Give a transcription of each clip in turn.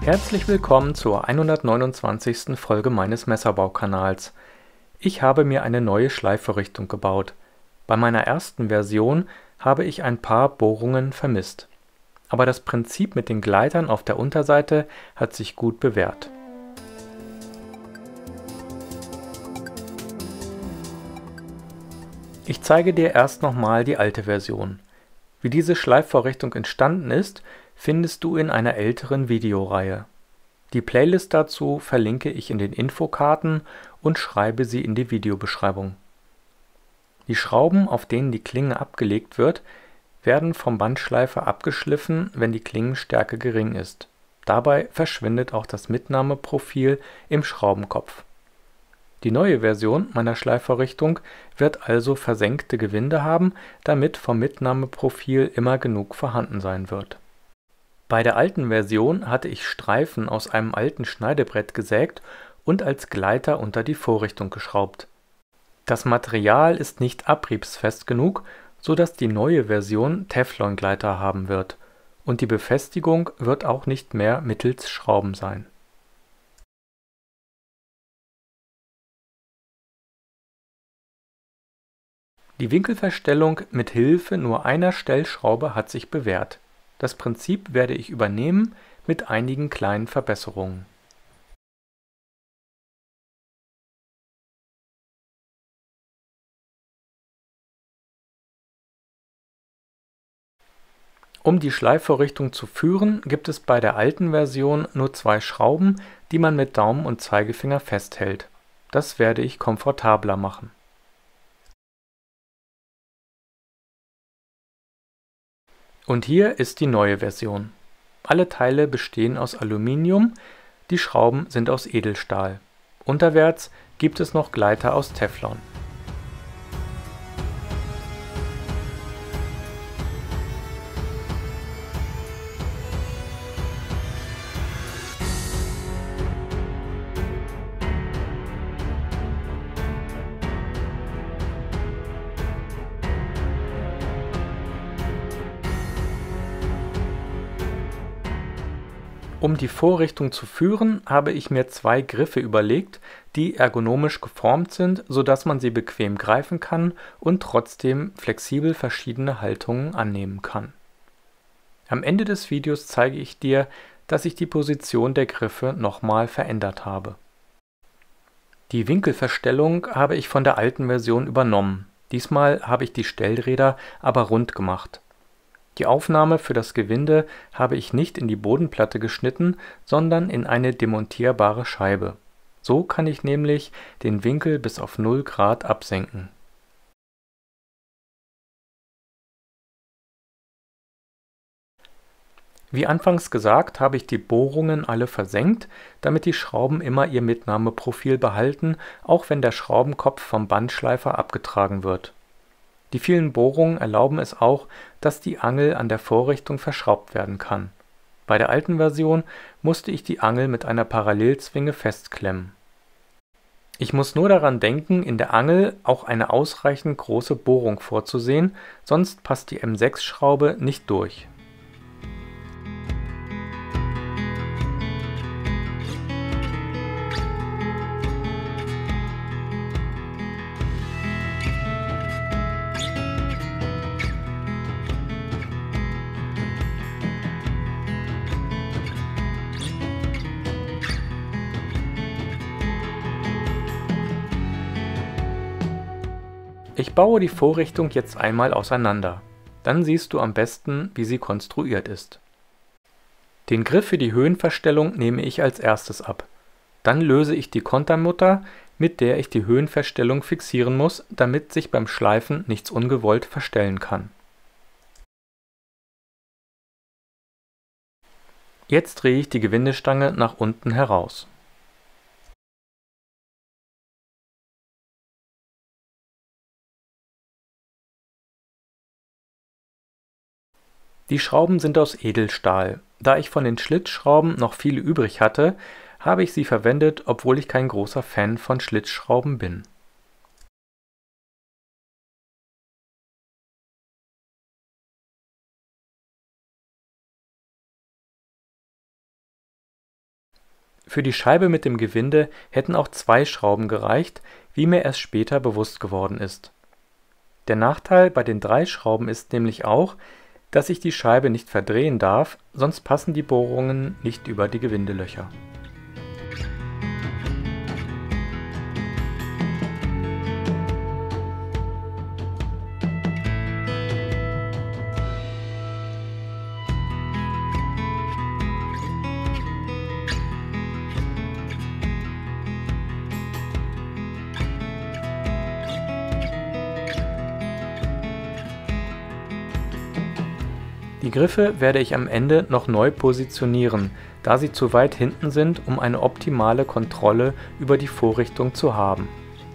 Herzlich willkommen zur 129. Folge meines Messerbaukanals. Ich habe mir eine neue Schleifvorrichtung gebaut. Bei meiner ersten Version habe ich ein paar Bohrungen vermisst. Aber das Prinzip mit den Gleitern auf der Unterseite hat sich gut bewährt. Ich zeige dir erst nochmal die alte Version. Wie diese Schleifvorrichtung entstanden ist, findest du in einer älteren Videoreihe. Die Playlist dazu verlinke ich in den Infokarten und schreibe sie in die Videobeschreibung. Die Schrauben, auf denen die Klinge abgelegt wird, werden vom Bandschleifer abgeschliffen, wenn die Klingenstärke gering ist. Dabei verschwindet auch das Mitnahmeprofil im Schraubenkopf. Die neue Version meiner Schleifvorrichtung wird also versenkte Gewinde haben, damit vom Mitnahmeprofil immer genug vorhanden sein wird. Bei der alten Version hatte ich Streifen aus einem alten Schneidebrett gesägt und als Gleiter unter die Vorrichtung geschraubt. Das Material ist nicht abriebsfest genug, sodass die neue Version Teflongleiter haben wird, und die Befestigung wird auch nicht mehr mittels Schrauben sein. Die Winkelverstellung mit Hilfe nur einer Stellschraube hat sich bewährt. Das Prinzip werde ich übernehmen mit einigen kleinen Verbesserungen. Um die Schleifvorrichtung zu führen, gibt es bei der alten Version nur 2 Schrauben, die man mit Daumen und Zeigefinger festhält. Das werde ich komfortabler machen. Und hier ist die neue Version. Alle Teile bestehen aus Aluminium, die Schrauben sind aus Edelstahl. Unterwärts gibt es noch Gleiter aus Teflon. Um die Vorrichtung zu führen, habe ich mir 2 Griffe überlegt, die ergonomisch geformt sind, sodass man sie bequem greifen kann und trotzdem flexibel verschiedene Haltungen annehmen kann. Am Ende des Videos zeige ich dir, dass ich die Position der Griffe nochmal verändert habe. Die Winkelverstellung habe ich von der alten Version übernommen. Diesmal habe ich die Stellräder aber rund gemacht. Die Aufnahme für das Gewinde habe ich nicht in die Bodenplatte geschnitten, sondern in eine demontierbare Scheibe. So kann ich nämlich den Winkel bis auf 0 Grad absenken. Wie anfangs gesagt, habe ich die Bohrungen alle versenkt, damit die Schrauben immer ihr Mitnahmeprofil behalten, auch wenn der Schraubenkopf vom Bandschleifer abgetragen wird. Die vielen Bohrungen erlauben es auch, dass die Angel an der Vorrichtung verschraubt werden kann. Bei der alten Version musste ich die Angel mit einer Parallelzwinge festklemmen. Ich muss nur daran denken, in der Angel auch eine ausreichend große Bohrung vorzusehen, sonst passt die M6-Schraube nicht durch. Ich baue die Vorrichtung jetzt einmal auseinander. Dann siehst du am besten, wie sie konstruiert ist. Den Griff für die Höhenverstellung nehme ich als erstes ab. Dann löse ich die Kontermutter, mit der ich die Höhenverstellung fixieren muss, damit sich beim Schleifen nichts ungewollt verstellen kann. Jetzt drehe ich die Gewindestange nach unten heraus. Die Schrauben sind aus Edelstahl. Da ich von den Schlitzschrauben noch viele übrig hatte, habe ich sie verwendet, obwohl ich kein großer Fan von Schlitzschrauben bin. Für die Scheibe mit dem Gewinde hätten auch 2 Schrauben gereicht, wie mir erst später bewusst geworden ist. Der Nachteil bei den 3 Schrauben ist nämlich auch, dass ich die Scheibe nicht verdrehen darf, sonst passen die Bohrungen nicht über die Gewindelöcher. Die Griffe werde ich am Ende noch neu positionieren, da sie zu weit hinten sind, um eine optimale Kontrolle über die Vorrichtung zu haben.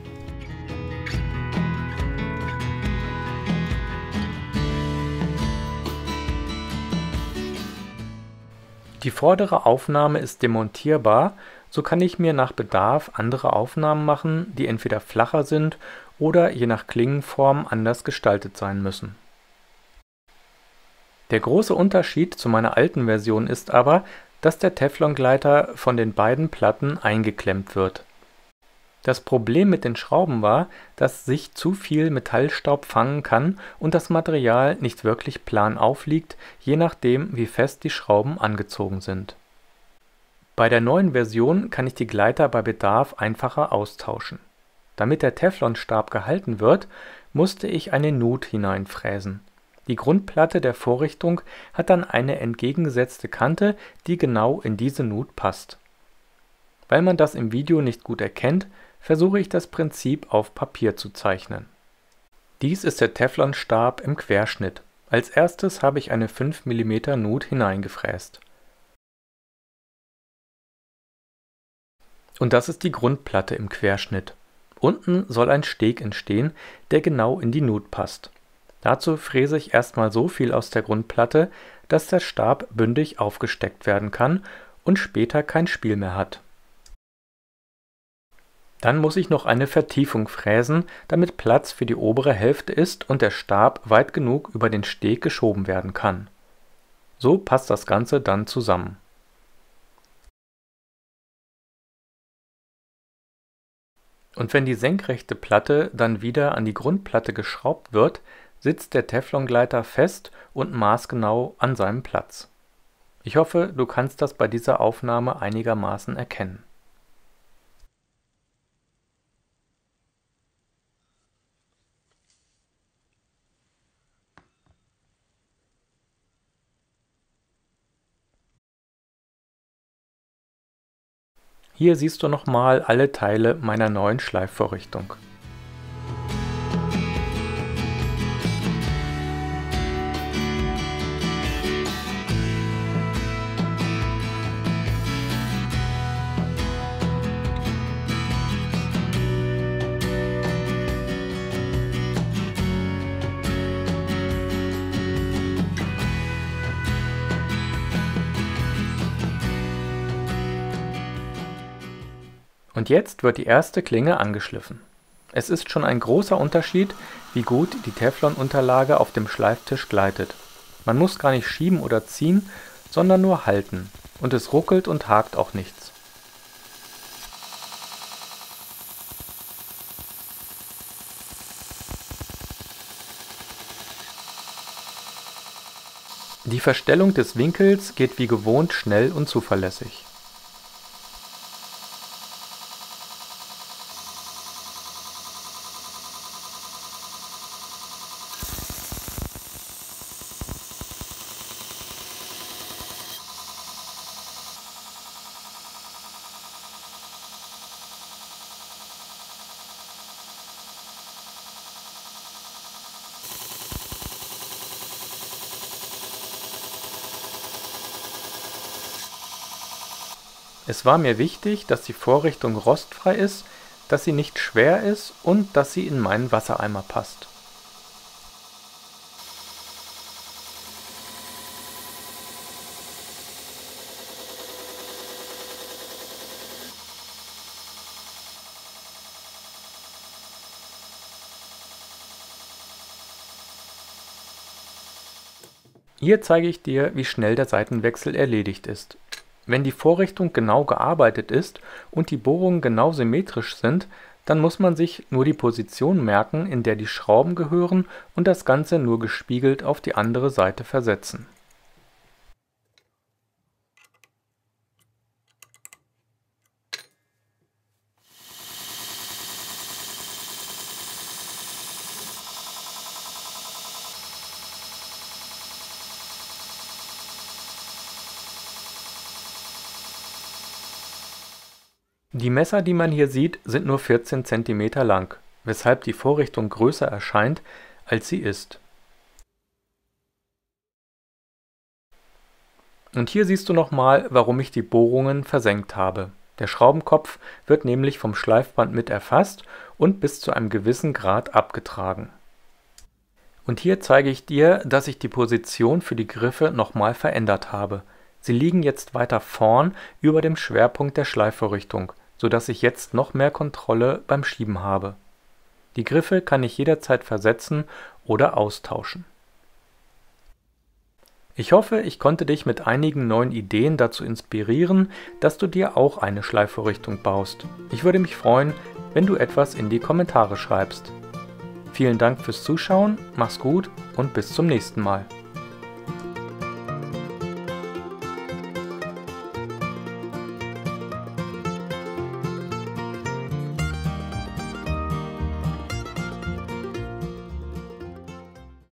Die vordere Aufnahme ist demontierbar, so kann ich mir nach Bedarf andere Aufnahmen machen, die entweder flacher sind oder je nach Klingenform anders gestaltet sein müssen. Der große Unterschied zu meiner alten Version ist aber, dass der Teflongleiter von den beiden Platten eingeklemmt wird. Das Problem mit den Schrauben war, dass sich zu viel Metallstaub fangen kann und das Material nicht wirklich plan aufliegt, je nachdem, wie fest die Schrauben angezogen sind. Bei der neuen Version kann ich die Gleiter bei Bedarf einfacher austauschen. Damit der Teflonstab gehalten wird, musste ich eine Nut hineinfräsen. Die Grundplatte der Vorrichtung hat dann eine entgegengesetzte Kante, die genau in diese Nut passt. Weil man das im Video nicht gut erkennt, versuche ich das Prinzip auf Papier zu zeichnen. Dies ist der Teflonstab im Querschnitt. Als erstes habe ich eine 5 mm Nut hineingefräst. Und das ist die Grundplatte im Querschnitt. Unten soll ein Steg entstehen, der genau in die Nut passt. Dazu fräse ich erstmal so viel aus der Grundplatte, dass der Stab bündig aufgesteckt werden kann und später kein Spiel mehr hat. Dann muss ich noch eine Vertiefung fräsen, damit Platz für die obere Hälfte ist und der Stab weit genug über den Steg geschoben werden kann. So passt das Ganze dann zusammen. Und wenn die senkrechte Platte dann wieder an die Grundplatte geschraubt wird, sitzt der Teflongleiter fest und maßgenau an seinem Platz. Ich hoffe, du kannst das bei dieser Aufnahme einigermaßen erkennen. Hier siehst du nochmal alle Teile meiner neuen Schleifvorrichtung. Und jetzt wird die erste Klinge angeschliffen. Es ist schon ein großer Unterschied, wie gut die Teflonunterlage auf dem Schleiftisch gleitet. Man muss gar nicht schieben oder ziehen, sondern nur halten. Und es ruckelt und hakt auch nichts. Die Verstellung des Winkels geht wie gewohnt schnell und zuverlässig. Es war mir wichtig, dass die Vorrichtung rostfrei ist, dass sie nicht schwer ist und dass sie in meinen Wassereimer passt. Hier zeige ich dir, wie schnell der Seitenwechsel erledigt ist. Wenn die Vorrichtung genau gearbeitet ist und die Bohrungen genau symmetrisch sind, dann muss man sich nur die Position merken, in der die Schrauben gehören und das Ganze nur gespiegelt auf die andere Seite versetzen. Die Messer, die man hier sieht, sind nur 14 cm lang, weshalb die Vorrichtung größer erscheint, als sie ist. Und hier siehst du nochmal, warum ich die Bohrungen versenkt habe. Der Schraubenkopf wird nämlich vom Schleifband mit erfasst und bis zu einem gewissen Grad abgetragen. Und hier zeige ich dir, dass ich die Position für die Griffe nochmal verändert habe. Sie liegen jetzt weiter vorn über dem Schwerpunkt der Schleifvorrichtung, sodass ich jetzt noch mehr Kontrolle beim Schieben habe. Die Griffe kann ich jederzeit versetzen oder austauschen. Ich hoffe, ich konnte dich mit einigen neuen Ideen dazu inspirieren, dass du dir auch eine Schleifvorrichtung baust. Ich würde mich freuen, wenn du etwas in die Kommentare schreibst. Vielen Dank fürs Zuschauen, mach's gut und bis zum nächsten Mal.